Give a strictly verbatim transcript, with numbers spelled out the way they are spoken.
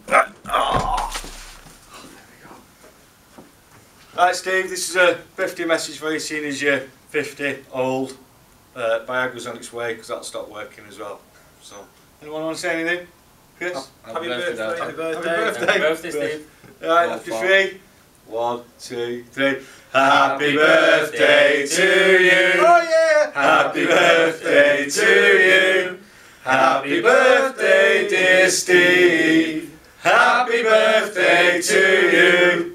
Oh. There we go. Right, Steve, this is a birthday message for you, seeing as you're fifty, old. Uh, Viagra's on its way because that'll stop working as well. So, anyone want to say anything? Chris? Oh, happy, happy birthday, birthday. happy birthday. Happy birthday. Happy birthday, Steve. Right, Go after for three. One, two, three. Happy birthday to you. Oh yeah. Happy birthday to you. Happy birthday, dear Steve. Happy birthday to you.